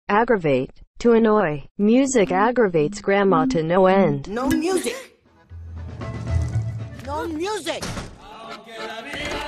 Aggravate. To annoy. Music aggravates grandma to no end. No music! No music!